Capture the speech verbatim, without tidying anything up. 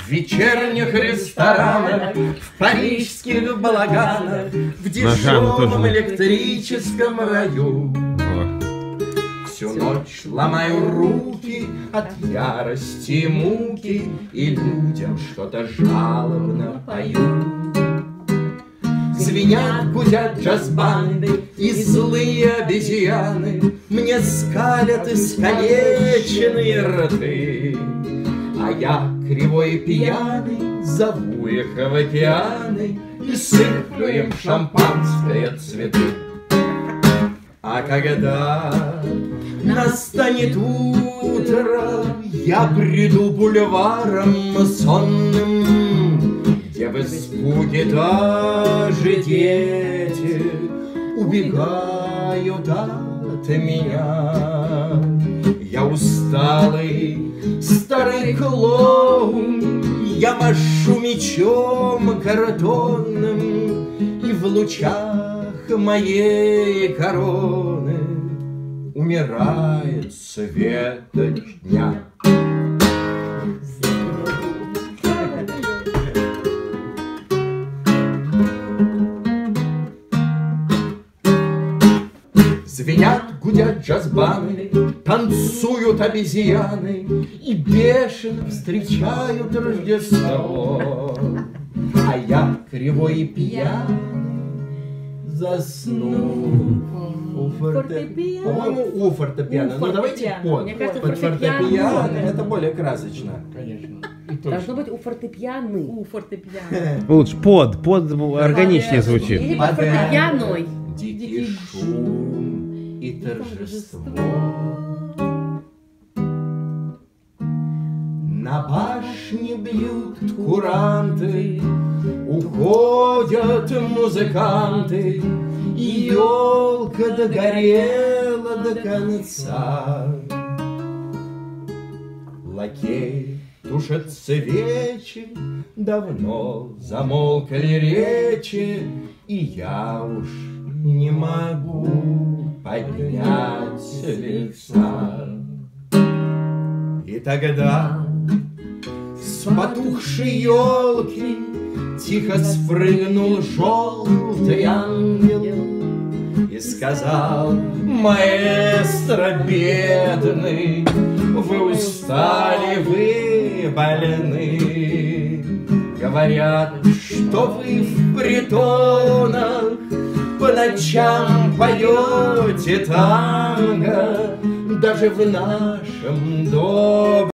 В вечерних ресторанах, в парижских балаганах, в дешевом электрическом раю. Всю ночь ломаю руки от ярости и муки, и людям что-то жалобно пою. Звенят, гудят джаз-банды, и злые обезьяны мне скалят искалеченные рты. А я, кривой и пьяный, зову их в океаны и сыплю им шампанское цветы. А когда настанет утро, я бреду бульваром сонным, где в испуге даже дети убегают от меня. Я усталый старый клоун, я машу мечом картонным, и в лучах моей короны умирает светоч дня. Звенят, гудят джаз-баны, танцуют обезьяны и бешено встречают Рождество. А я, кривой и пьяный, засну у фортепиано. По-моему, у фортепиано. Ну давайте под. Мне кажется, под фортепиано. фортепиано. Это более красочно. Конечно. Должно быть у фортепиано. У фортепиано. Лучше под, под органичнее звучит. Или под фортепианой. Дикий шум и торжество. На башне бьют куранты, уходят музыканты, и елка догорела до конца. Лакей тушат свечи, давно замолкли речи, и я уж не могу поднять лица. И тогда с потухшей елки тихо спрыгнул желтый ангел и сказал: маэстро бедный, вы устали, вы больны. Говорят, что вы в притонах по ночам поете танго, даже в нашем доме.